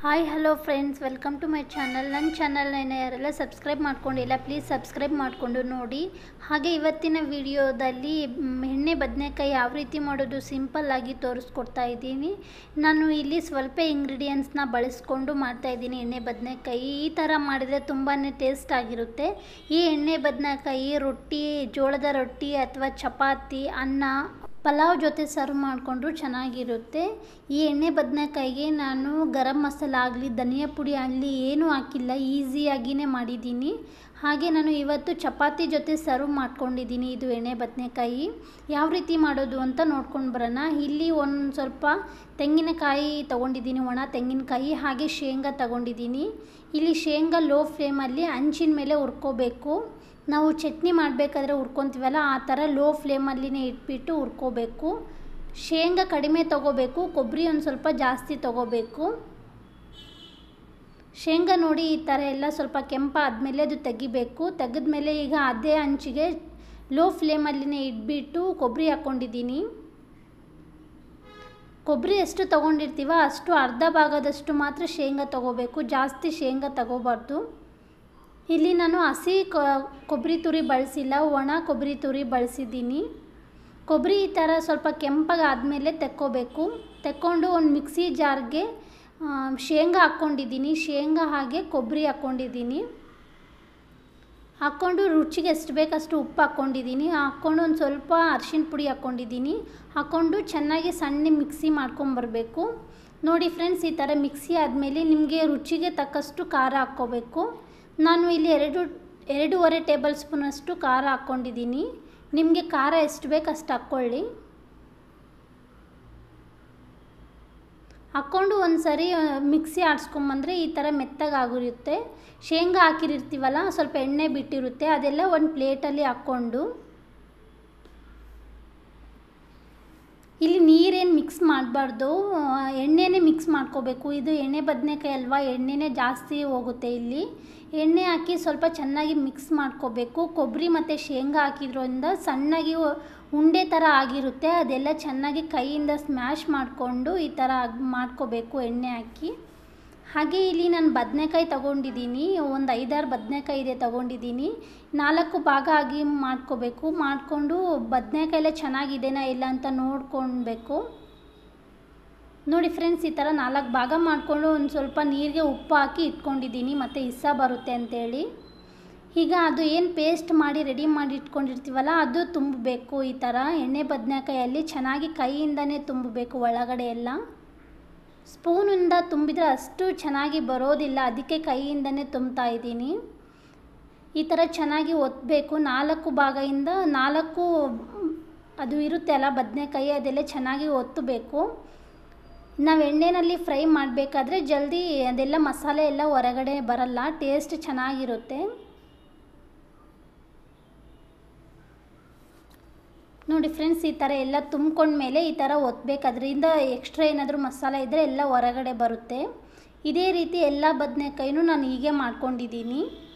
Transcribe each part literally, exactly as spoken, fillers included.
Hi hello friends, welcome to my channel. ನನ್ನ ಚಾನಲ್ನ ಯಾರೆಲ್ಲ ಸಬ್ಸ್ಕ್ರೈಬ್ ಮಾಡ್ಕೊಂಡಿಲ್ಲ ಪ್ಲೀಸ್ ಸಬ್ಸ್ಕ್ರೈಬ್ ಮಾಡಿಕೊಂಡು ನೋಡಿ. ಹಾಗೆ ಇವತ್ತಿನ ವಿಡಿಯೋದಲ್ಲಿ ಎಣ್ಣೆ ಬದನೆಕಾಯಿ ಯಾವ ರೀತಿ ಮಾಡೋದು ಸಿಂಪಲ್ಲಾಗಿ ತೋರಿಸ್ಕೊಡ್ತಾ ಇದ್ದೀನಿ. ನಾನು ಇಲ್ಲಿ ಸ್ವಲ್ಪ ಇಂಗ್ರೀಡಿಯೆಂಟ್ಸ್ನ ಬಳಸ್ಕೊಂಡು ಮಾಡ್ತಾಯಿದ್ದೀನಿ ಎಣ್ಣೆ ಬದನೆಕಾಯಿ. ಈ ಥರ ಮಾಡಿದರೆ ತುಂಬಾ ಟೇಸ್ಟ್ ಆಗಿರುತ್ತೆ. ಈ ಎಣ್ಣೆ ಬದನೆಕಾಯಿ ರೊಟ್ಟಿ, ಜೋಳದ ರೊಟ್ಟಿ ಅಥವಾ ಚಪಾತಿ, ಅನ್ನ, ಪಲಾವ್ ಜೊತೆ ಸರ್ವ್ ಮಾಡಿಕೊಂಡ್ರು ಚೆನ್ನಾಗಿರುತ್ತೆ. ಈ ಎಣ್ಣೆ ಬದನೆಕಾಯಿಗೆ ನಾನು ಗರಂ ಮಸಾಲ ಆಗಲಿ ಧನಿಯಾ ಪುಡಿ ಆಗಲಿ ಏನೂ ಹಾಕಿಲ್ಲ, ಈಸಿಯಾಗಿಯೇ ಮಾಡಿದ್ದೀನಿ. ಹಾಗೆ ನಾನು ಇವತ್ತು ಚಪಾತಿ ಜೊತೆ ಸರ್ವ್ ಮಾಡ್ಕೊಂಡಿದ್ದೀನಿ. ಇದು ಎಣ್ಣೆ ಬದನೆಕಾಯಿ ಯಾವ ರೀತಿ ಮಾಡೋದು ಅಂತ ನೋಡ್ಕೊಂಡು ಬರೋಣ. ಇಲ್ಲಿ ಒಂದು ಸ್ವಲ್ಪ ತೆಂಗಿನಕಾಯಿ ತೊಗೊಂಡಿದ್ದೀನಿ, ಒಣ ತೆಂಗಿನಕಾಯಿ, ಹಾಗೆ ಶೇಂಗಾ ತೊಗೊಂಡಿದ್ದೀನಿ. ಇಲ್ಲಿ ಶೇಂಗಾ ಲೋ ಫ್ಲೇಮಲ್ಲಿ ಹಂಚಿನ ಮೇಲೆ ಹುರ್ಕೋಬೇಕು. ನಾವು ಚಟ್ನಿ ಮಾಡಬೇಕಾದ್ರೆ ಹುರ್ಕೊತೀವಲ್ಲ ಆ ಥರ ಲೋ ಫ್ಲೇಮಲ್ಲಿನೇ ಇಟ್ಬಿಟ್ಟು ಹುರ್ಕೋಬೇಕು. ಶೇಂಗಾ ಕಡಿಮೆ ತೊಗೋಬೇಕು, ಕೊಬ್ಬರಿ ಒಂದು ಸ್ವಲ್ಪ ಜಾಸ್ತಿ ತೊಗೋಬೇಕು. ಶೇಂಗಾ ನೋಡಿ ಈ ಥರ ಎಲ್ಲ ಸ್ವಲ್ಪ ಕೆಂಪಾದಮೇಲೆ ಅದು ತೆಗಿಬೇಕು. ತೆಗೆದ್ಮೇಲೆ ಈಗ ಅದೇ ಹಂಚಿಗೆ ಲೋ ಫ್ಲೇಮಲ್ಲಿನೇ ಇಟ್ಬಿಟ್ಟು ಕೊಬ್ಬರಿ ಹಾಕ್ಕೊಂಡಿದ್ದೀನಿ. ಕೊಬ್ಬರಿ ಎಷ್ಟು ತೊಗೊಂಡಿರ್ತೀವ ಅಷ್ಟು ಅರ್ಧ ಭಾಗದಷ್ಟು ಮಾತ್ರ ಶೇಂಗಾ ತೊಗೋಬೇಕು, ಜಾಸ್ತಿ ಶೇಂಗಾ ತಗೋಬಾರ್ದು. ಇಲ್ಲಿ ನಾನು ಹಸಿ ಕೊಬ್ಬರಿ ತುರಿ ಬಳಸಿಲ್ಲ, ಒಣ ಕೊಬ್ಬರಿ ತುರಿ ಬಳಸಿದ್ದೀನಿ. ಕೊಬ್ಬರಿ ಈ ಥರ ಸ್ವಲ್ಪ ಕೆಂಪಾಗಿ ಆದಮೇಲೆ ತೆಕ್ಕೋಬೇಕು. ತೆಕ್ಕೊಂಡು ಒಂದು ಮಿಕ್ಸಿ ಜಾರ್ಗೆ ಶೇಂಗಾ ಹಾಕ್ಕೊಂಡಿದ್ದೀನಿ. ಶೇಂಗಾ ಹಾಗೆ ಕೊಬ್ಬರಿ ಹಾಕ್ಕೊಂಡಿದ್ದೀನಿ. ಹಾಕ್ಕೊಂಡು ರುಚಿಗೆ ಎಷ್ಟು ಬೇಕಷ್ಟು ಉಪ್ಪು ಹಾಕ್ಕೊಂಡಿದ್ದೀನಿ. ಹಾಕ್ಕೊಂಡು ಒಂದು ಸ್ವಲ್ಪ ಅರಿಶಿನ ಪುಡಿ ಹಾಕ್ಕೊಂಡಿದ್ದೀನಿ. ಹಾಕ್ಕೊಂಡು ಚೆನ್ನಾಗಿ ಸಣ್ಣ ಮಿಕ್ಸಿ ಮಾಡ್ಕೊಂಬರಬೇಕು. ನೋಡಿ ಫ್ರೆಂಡ್ಸ್, ಈ ಥರ ಮಿಕ್ಸಿ ಆದಮೇಲೆ ನಿಮಗೆ ರುಚಿಗೆ ತಕ್ಕಷ್ಟು ಖಾರ ಹಾಕ್ಕೋಬೇಕು. ನಾನು ಇಲ್ಲಿ ಎರಡು ಎರಡೂವರೆ ಟೇಬಲ್ ಸ್ಪೂನಷ್ಟು ಖಾರ ಹಾಕ್ಕೊಂಡಿದ್ದೀನಿ. ನಿಮಗೆ ಖಾರ ಎಷ್ಟು ಬೇಕು ಅಷ್ಟು ಹಾಕ್ಕೊಳ್ಳಿ. ಹಾಕ್ಕೊಂಡು ಒಂದು ಸರಿ ಮಿಕ್ಸಿ ಆಡಿಸ್ಕೊಂಬಂದರೆ ಈ ಥರ ಮೆತ್ತಗಾಗಿರುತ್ತೆ. ಶೇಂಗಾ ಹಾಕಿರಿರ್ತೀವಲ್ಲ ಸ್ವಲ್ಪ ಎಣ್ಣೆ ಬಿಟ್ಟಿರುತ್ತೆ, ಅದೆಲ್ಲ ಒಂದು ಪ್ಲೇಟಲ್ಲಿ ಹಾಕ್ಕೊಂಡು ಇಲ್ಲಿ ನೀರೇನು ಮಿಕ್ಸ್ ಮಾಡಬಾರ್ದು, ಎಣ್ಣೆನೇ ಮಿಕ್ಸ್ ಮಾಡ್ಕೋಬೇಕು. ಇದು ಎಣ್ಣೆ ಬದನೆಕಾಯಿ ಅಲ್ವಾ, ಎಣ್ಣೆನೇ ಜಾಸ್ತಿ ಹೋಗುತ್ತೆ. ಇಲ್ಲಿ ಎಣ್ಣೆ ಹಾಕಿ ಸ್ವಲ್ಪ ಚೆನ್ನಾಗಿ ಮಿಕ್ಸ್ ಮಾಡ್ಕೋಬೇಕು. ಕೊಬ್ಬರಿ ಮತ್ತು ಶೇಂಗಾ ಹಾಕಿದ್ರಿಂದ ಸಣ್ಣಗೆ ಉಂಡೆ ಥರ ಆಗಿರುತ್ತೆ. ಅದೆಲ್ಲ ಚೆನ್ನಾಗಿ ಕೈಯಿಂದ ಸ್ಮ್ಯಾಶ್ ಮಾಡಿಕೊಂಡು ಈ ಥರ ಮಾಡ್ಕೋಬೇಕು ಎಣ್ಣೆ ಹಾಕಿ. ಹಾಗೆ ಇಲ್ಲಿ ನಾನು ಬದನೆಕಾಯಿ ತೊಗೊಂಡಿದ್ದೀನಿ, ಒಂದು ಐದಾರು ಬದನೆಕಾಯಿ ಇದೆ ತೊಗೊಂಡಿದ್ದೀನಿ. ನಾಲ್ಕು ಭಾಗ ಆಗಿ ಮಾಡ್ಕೋಬೇಕು. ಮಾಡಿಕೊಂಡು ಬದನೆಕಾಯೆಲ್ಲ ಚೆನ್ನಾಗಿದೆನಾ ಇಲ್ಲ ಅಂತ ನೋಡ್ಕೊಳ್ಬೇಕು. ನೋಡಿ ಫ್ರೆಂಡ್ಸ್, ಈ ಥರ ನಾಲ್ಕು ಭಾಗ ಮಾಡಿಕೊಂಡು ಒಂದು ಸ್ವಲ್ಪ ನೀರಿಗೆ ಉಪ್ಪು ಹಾಕಿ ಇಟ್ಕೊಂಡಿದ್ದೀನಿ, ಮತ್ತು ಇಸ್ಸ ಬರುತ್ತೆ ಅಂಥೇಳಿ. ಈಗ ಅದು ಏನು ಪೇಸ್ಟ್ ಮಾಡಿ ರೆಡಿ ಮಾಡಿ ಇಟ್ಕೊಂಡಿರ್ತೀವಲ್ಲ ಅದು ತುಂಬಬೇಕು. ಈ ಥರ ಎಣ್ಣೆ ಬದನೆಕಾಯಲ್ಲಿ ಚೆನ್ನಾಗಿ ಕೈಯಿಂದನೇ ತುಂಬಬೇಕು. ಒಳಗಡೆ ಎಲ್ಲ ಸ್ಪೂನಿಂದ ತುಂಬಿದರೆ ಅಷ್ಟು ಚೆನ್ನಾಗಿ ಬರೋದಿಲ್ಲ, ಅದಕ್ಕೆ ಕೈಯಿಂದನೇ ತುಂಬ್ತಾ ಇದ್ದೀನಿ. ಈ ಥರ ಚೆನ್ನಾಗಿ ಒತ್ತಬೇಕು. ನಾಲ್ಕು ಭಾಗದಿಂದ ನಾಲ್ಕು ಅದು ಇರುತ್ತೆ ಅಲ್ಲ ಬದನೆಕಾಯಿ, ಅದೆಲ್ಲ ಚೆನ್ನಾಗಿ ಒತ್ತಬೇಕು. ನಾವು ಎಣ್ಣೆಯಲ್ಲಿ ಫ್ರೈ ಮಾಡಬೇಕಾದ್ರೆ ಜಲ್ದಿ ಅದೆಲ್ಲ ಮಸಾಲೆ ಎಲ್ಲ ಹೊರಗಡೆ ಬರಲ್ಲ, ಟೇಸ್ಟ್ ಚೆನ್ನಾಗಿರುತ್ತೆ. ನೋಡಿ ಫ್ರೆಂಡ್ಸ್, ಈ ಥರ ಎಲ್ಲ ತುಂಬ್ಕೊಂಡ್ಮೇಲೆ ಈ ಥರ ಒತ್ತಬೇಕು. ಅದರಿಂದ ಎಕ್ಸ್ಟ್ರಾ ಏನಾದರೂ ಮಸಾಲೆ ಇದ್ದರೆ ಎಲ್ಲ ಹೊರಗಡೆ ಬರುತ್ತೆ. ಇದೇ ರೀತಿ ಎಲ್ಲ ಬದನೆಕಾಯಿನೂ ನಾನು ಹೀಗೆ ಮಾಡ್ಕೊಂಡಿದ್ದೀನಿ.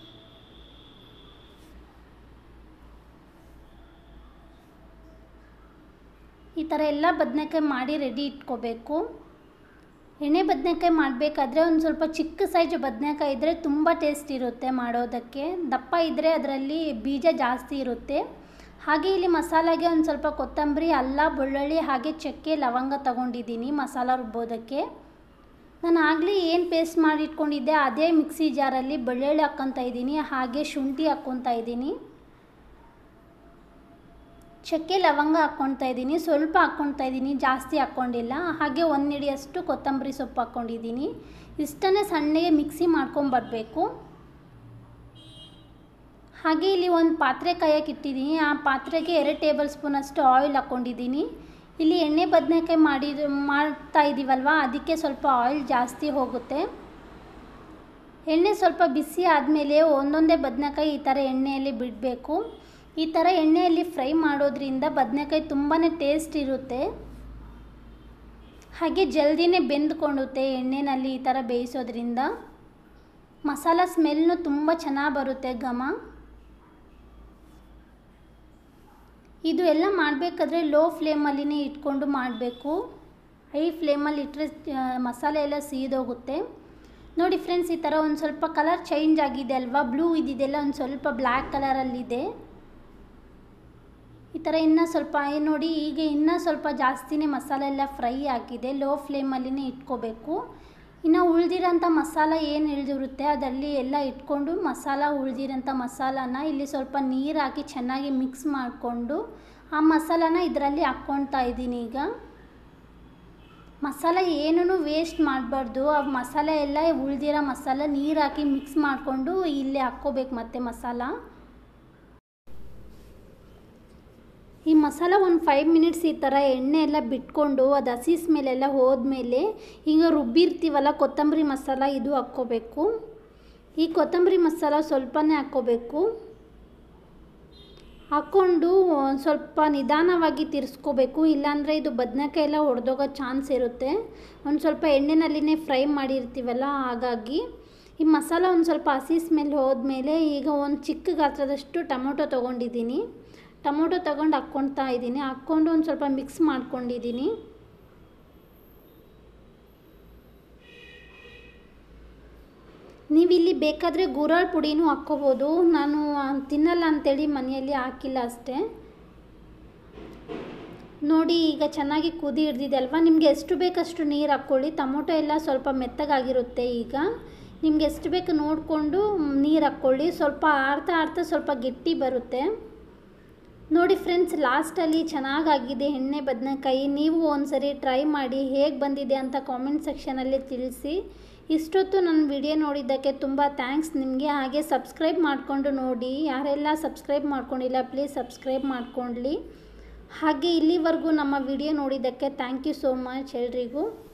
ಈ ಥರ ಎಲ್ಲ ಬದನೆಕಾಯಿ ಮಾಡಿ ರೆಡಿ ಇಟ್ಕೋಬೇಕು. ಎಣ್ಣೆ ಬದನೆಕಾಯಿ ಮಾಡಬೇಕಾದ್ರೆ ಒಂದು ಸ್ವಲ್ಪ ಚಿಕ್ಕ ಸೈಜ್ ಬದನೆಕಾಯಿ ಇದ್ದರೆ ತುಂಬ ಟೇಸ್ಟ್ ಇರುತ್ತೆ ಮಾಡೋದಕ್ಕೆ. ದಪ್ಪ ಇದ್ದರೆ ಅದರಲ್ಲಿ ಬೀಜ ಜಾಸ್ತಿ ಇರುತ್ತೆ. ಹಾಗೆ ಇಲ್ಲಿ ಮಸಾಲಾಗೆ ಒಂದು ಸ್ವಲ್ಪ ಕೊತ್ತಂಬರಿ, ಅಲ್ಲ, ಬೆಳ್ಳುಳ್ಳಿ, ಹಾಗೆ ಚಕ್ಕೆ, ಲವಂಗ ತೊಗೊಂಡಿದ್ದೀನಿ ಮಸಾಲ ರುಬ್ಬೋದಕ್ಕೆ. ನಾನು ಆಗಲೇ ಏನು ಪೇಸ್ಟ್ ಮಾಡಿ ಇಟ್ಕೊಂಡಿದ್ದೆ ಅದೇ ಮಿಕ್ಸಿ ಜಾರಲ್ಲಿ ಬೆಳ್ಳುಳ್ಳಿ ಹಾಕ್ಕೊತಾ ಇದ್ದೀನಿ, ಹಾಗೆ ಶುಂಠಿ ಹಾಕ್ಕೊತಾ ಇದ್ದೀನಿ, ಚಕ್ಕೆ ಲವಂಗ ಹಾಕ್ಕೊತಾ ಇದ್ದೀನಿ, ಸ್ವಲ್ಪ ಹಾಕ್ಕೊತಾ ಇದ್ದೀನಿ, ಜಾಸ್ತಿ ಹಾಕ್ಕೊಂಡಿಲ್ಲ. ಹಾಗೆ ಒಂದು ಹಿಡಿಯಷ್ಟು ಕೊತ್ತಂಬರಿ ಸೊಪ್ಪು ಹಾಕ್ಕೊಂಡಿದ್ದೀನಿ. ಇಷ್ಟನ್ನೇ ಸಣ್ಣಗೆ ಮಿಕ್ಸಿ ಮಾಡ್ಕೊಂಬರಬೇಕು. ಹಾಗೆ ಇಲ್ಲಿ ಒಂದು ಪಾತ್ರೆ ಕಾಯಕ್ಕೆ ಇಟ್ಟಿದ್ದೀನಿ. ಆ ಪಾತ್ರೆಗೆ ಎರಡು ಟೇಬಲ್ ಸ್ಪೂನಷ್ಟು ಆಯಿಲ್ ಹಾಕ್ಕೊಂಡಿದ್ದೀನಿ. ಇಲ್ಲಿ ಎಣ್ಣೆ ಬದನೆಕಾಯಿ ಮಾಡಿ ಮಾಡ್ತಾ ಇದ್ದೀವಲ್ವ, ಅದಕ್ಕೆ ಸ್ವಲ್ಪ ಆಯಿಲ್ ಜಾಸ್ತಿ ಹೋಗುತ್ತೆ. ಎಣ್ಣೆ ಸ್ವಲ್ಪ ಬಿಸಿ ಆದಮೇಲೆ ಒಂದೊಂದೇ ಬದನೆಕಾಯಿ ಈ ಥರ ಎಣ್ಣೆಯಲ್ಲಿ ಬಿಡಬೇಕು. ಈ ಥರ ಎಣ್ಣೆಯಲ್ಲಿ ಫ್ರೈ ಮಾಡೋದ್ರಿಂದ ಬದನೆಕಾಯಿ ತುಂಬಾ ಟೇಸ್ಟ್ ಇರುತ್ತೆ. ಹಾಗೆ ಜಲ್ದಿನೇ ಬೆಂದ್ಕೊಳ್ಳುತ್ತೆ ಎಣ್ಣೆಯಲ್ಲಿ ಈ ಥರ ಬೇಯಿಸೋದ್ರಿಂದ. ಮಸಾಲ ಸ್ಮೆಲ್ನು ತುಂಬ ಚೆನ್ನಾಗಿ ಬರುತ್ತೆ, ಘಮ. ಇದು ಎಲ್ಲ ಮಾಡಬೇಕಾದ್ರೆ ಲೋ ಫ್ಲೇಮಲ್ಲಿನೇ ಇಟ್ಕೊಂಡು ಮಾಡಬೇಕು. ಹೈ ಫ್ಲೇಮಲ್ಲಿ ಇಟ್ಟರೆ ಮಸಾಲೆ ಎಲ್ಲ ಸೀದೋಗುತ್ತೆ. ನೋಡಿ ಫ್ರೆಂಡ್ಸ್, ಈ ಥರ ಒಂದು ಸ್ವಲ್ಪ ಕಲರ್ ಚೇಂಜ್ ಆಗಿದೆ ಅಲ್ವಾ, ಬ್ಲೂ ಇದ್ದಿದ್ದೆಲ್ಲ ಒಂದು ಸ್ವಲ್ಪ ಬ್ಲ್ಯಾಕ್ ಕಲರಲ್ಲಿದೆ. ಈ ಥರ ಇನ್ನೂ ಸ್ವಲ್ಪ ನೋಡಿ, ಈಗ ಇನ್ನೂ ಸ್ವಲ್ಪ ಜಾಸ್ತಿನೇ ಮಸಾಲೆ ಎಲ್ಲ ಫ್ರೈ ಆಗಿದೆ. ಲೋ ಫ್ಲೇಮಲ್ಲಿನೇ ಇಟ್ಕೋಬೇಕು. ಇನ್ನು ಉಳಿದಿರೋಂಥ ಮಸಾಲ ಏನು ಇಳಿದಿರುತ್ತೆ ಅದರಲ್ಲಿ ಎಲ್ಲ ಇಟ್ಕೊಂಡು ಮಸಾಲ ಉಳಿದಿರೋಂಥ ಮಸಾಲಾನ ಇಲ್ಲಿ ಸ್ವಲ್ಪ ನೀರು ಹಾಕಿ ಚೆನ್ನಾಗಿ ಮಿಕ್ಸ್ ಮಾಡಿಕೊಂಡು ಆ ಮಸಾಲಾನ ಇದರಲ್ಲಿ ಹಾಕ್ಕೊಳ್ತಾ ಇದ್ದೀನಿ. ಈಗ ಮಸಾಲ ಏನೂ ವೇಸ್ಟ್ ಮಾಡಬಾರ್ದು. ಆ ಮಸಾಲೆ ಎಲ್ಲ ಉಳಿದಿರೋ ಮಸಾಲ ನೀರು ಹಾಕಿ ಮಿಕ್ಸ್ ಮಾಡಿಕೊಂಡು ಇಲ್ಲೇ ಹಾಕ್ಕೋಬೇಕು. ಮತ್ತು ಮಸಾಲ ಈ ಮಸಾಲ ಒಂದು ಫೈವ್ ಮಿನಿಟ್ಸ್ ಈ ಥರ ಎಣ್ಣೆ ಎಲ್ಲ ಬಿಟ್ಕೊಂಡು ಅದು ಹಸಿ ಸ್ಮೆಲ್ಲೆಲ್ಲ ಹೋದ್ಮೇಲೆ ಈಗ ರುಬ್ಬಿರ್ತೀವಲ್ಲ ಕೊತ್ತಂಬರಿ ಮಸಾಲ, ಇದು ಹಾಕ್ಕೋಬೇಕು. ಈ ಕೊತ್ತಂಬರಿ ಮಸಾಲ ಸ್ವಲ್ಪನೇ ಹಾಕ್ಕೋಬೇಕು. ಹಾಕ್ಕೊಂಡು ಒಂದು ಸ್ವಲ್ಪ ನಿಧಾನವಾಗಿ ತಿರ್ಸ್ಕೋಬೇಕು, ಇಲ್ಲಾಂದರೆ ಇದು ಬದನೆಕಾಯಿ ಎಲ್ಲ ಒಡೆದೋಗೋ ಚಾನ್ಸ್ ಇರುತ್ತೆ. ಒಂದು ಸ್ವಲ್ಪ ಎಣ್ಣೆನಲ್ಲಿನೇ ಫ್ರೈ ಮಾಡಿರ್ತೀವಲ್ಲ, ಹಾಗಾಗಿ ಈ ಮಸಾಲ ಒಂದು ಸ್ವಲ್ಪ ಹಸಿ ಸ್ಮೆಲ್ ಹೋದ್ಮೇಲೆ ಈಗ ಒಂದು ಚಿಕ್ಕ ಗಾತ್ರದಷ್ಟು ಟೊಮೊಟೊ ತೊಗೊಂಡಿದ್ದೀನಿ. ಟೊಮೊಟೊ ತಗೊಂಡು ಹಾಕ್ಕೊಳ್ತಾ ಇದ್ದೀನಿ. ಹಾಕ್ಕೊಂಡು ಒಂದು ಸ್ವಲ್ಪ ಮಿಕ್ಸ್ ಮಾಡ್ಕೊಂಡಿದ್ದೀನಿ. ನೀವಿಲ್ಲಿ ಬೇಕಾದರೆ ಗುರಾಳ್ ಪುಡಿನೂ ಹಾಕ್ಕೋಬೋದು. ನಾನು ತಿನ್ನಲ್ಲ ಅಂಥೇಳಿ ಮನೆಯಲ್ಲಿ ಹಾಕಿಲ್ಲ ಅಷ್ಟೇ. ನೋಡಿ, ಈಗ ಚೆನ್ನಾಗಿ ಕುದಿ ಹಿಡ್ದಿದೆ ಅಲ್ವಾ. ನಿಮಗೆ ಎಷ್ಟು ಬೇಕಷ್ಟು ನೀರು ಹಾಕ್ಕೊಳ್ಳಿ. ಟೊಮೊಟೊ ಎಲ್ಲ ಸ್ವಲ್ಪ ಮೆತ್ತಗಾಗಿರುತ್ತೆ. ಈಗ ನಿಮ್ಗೆ ಎಷ್ಟು ಬೇಕು ನೋಡಿಕೊಂಡು ನೀರು ಹಾಕ್ಕೊಳ್ಳಿ. ಸ್ವಲ್ಪ ಆಡ್ತಾ ಆಡ್ತಾ ಸ್ವಲ್ಪ ಗಟ್ಟಿ ಬರುತ್ತೆ. ನೋಡಿ ಫ್ರೆಂಡ್ಸ್, ಲಾಸ್ಟಲ್ಲಿ ಚೆನ್ನಾಗಾಗಿದೆ ಎಣ್ಣೆ ಬದನೆಕಾಯಿ. ನೀವು ಒಂದು ಸರಿ ಟ್ರೈ ಮಾಡಿ, ಹೇಗೆ ಬಂದಿದೆ ಅಂತ ಕಾಮೆಂಟ್ ಸೆಕ್ಷನಲ್ಲಿ ತಿಳಿಸಿ. ಇಷ್ಟೊತ್ತು ನನ್ನ ವಿಡಿಯೋ ನೋಡಿದ್ದಕ್ಕೆ ತುಂಬ ಥ್ಯಾಂಕ್ಸ್ ನಿಮಗೆ. ಹಾಗೆ ಸಬ್ಸ್ಕ್ರೈಬ್ ಮಾಡಿಕೊಂಡು ನೋಡಿ. ಯಾರೆಲ್ಲ ಸಬ್ಸ್ಕ್ರೈಬ್ ಮಾಡ್ಕೊಂಡಿಲ್ಲ ಪ್ಲೀಸ್ ಸಬ್ಸ್ಕ್ರೈಬ್ ಮಾಡ್ಕೊಳ್ಳಿ. ಹಾಗೆ ಇಲ್ಲಿವರೆಗೂ ನಮ್ಮ ವಿಡಿಯೋ ನೋಡಿದ್ದಕ್ಕೆ ಥ್ಯಾಂಕ್ ಯು ಸೋ ಮಚ್ ಎಲ್ರಿಗೂ.